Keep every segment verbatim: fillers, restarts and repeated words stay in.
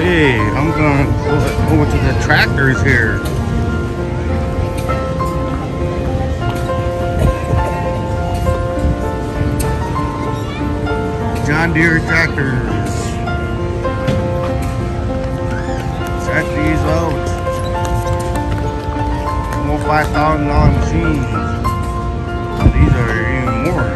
Okay, I'm gonna go over to the tractors here. John Deere tractors. Check these out. Almost five thousand dollar machines. Oh, these are even more.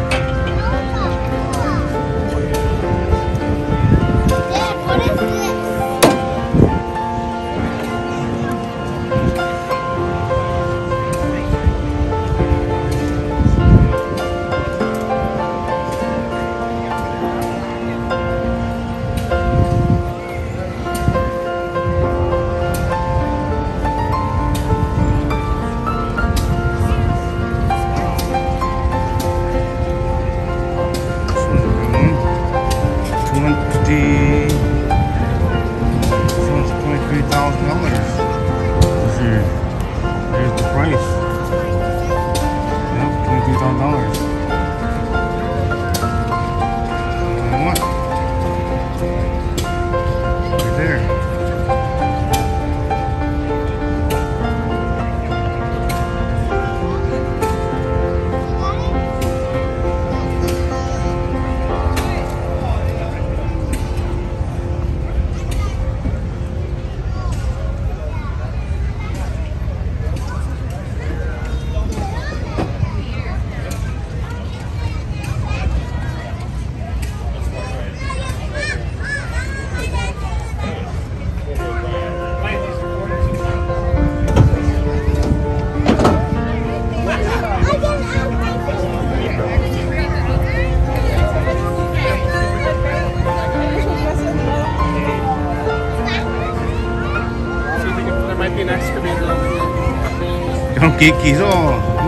Không ký ký rồi.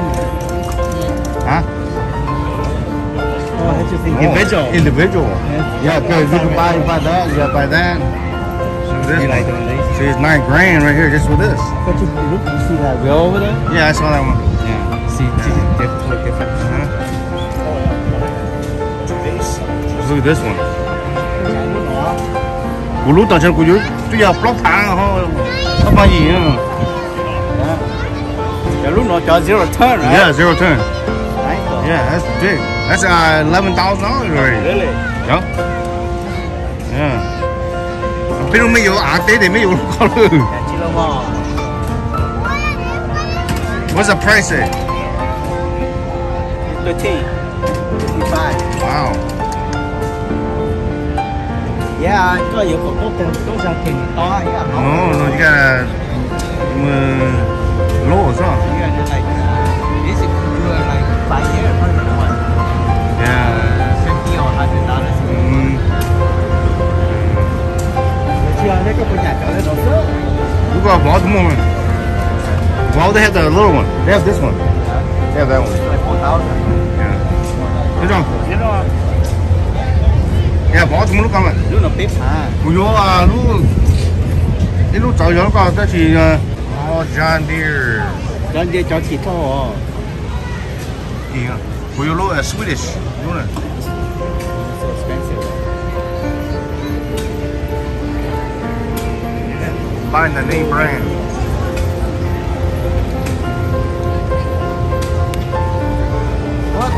Huh? Oh, that's just individual. Oh, individual. Yeah, yeah, because you can buy, buy that, you gotta buy that. So this You like one. doing these? See, it's nine grand right here just with this. But you, look, you see that wheel over there? Yeah, I saw that one. Yeah. See, see the different, different. Uh-huh. Look at this one. Của lúc tao chân của dưới, tôi giờ block thang thôi, không bao gì nữa. The lúc nó cho zero turn, right? Yeah, zero turn. Right? Yeah, that's big. That's uh, eleven thousand dollars already. Really? Yeah. Yeah. Pero mấy vụ ả tế thì mấy vụ con luôn. What's the price at? Thirteen. Fifty-five. Wow. Yeah, có nhiều cổ tốt tiền tốt ra tiền to. No, no, you gotta uh, low as well. You gotta like this is like five years, hundred one. Yeah. Fifty or hundred dollars. Mm. Chưa thấy có nhà trở lên đâu nữa. You got bought the one. Well, they have the little one. They have this one. They have that one. Like four thousand. Yeah. This one. You know. Yeah, bought the lúc con này. Lúc nó bếp à. Ủa vô à lúc đến lúc chạy nó có cái gì oh John Deere. John Deere cho thịt thôi. Gì à? Ủa vô lúc Swedish đúng rồi. So expensive. Find the name brand. What?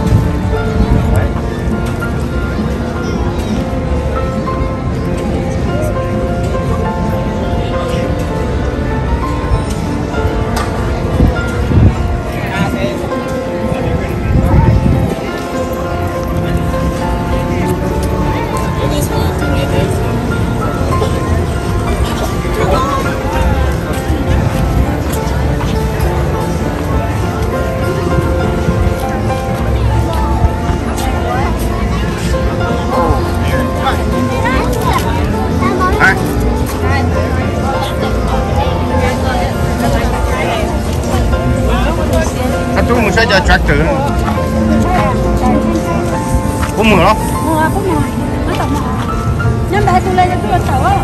Cho tractor có mưa không? Mưa có mưa, nó tầm mưa. Nhưng mà tôi lên cho tôi sợ quá.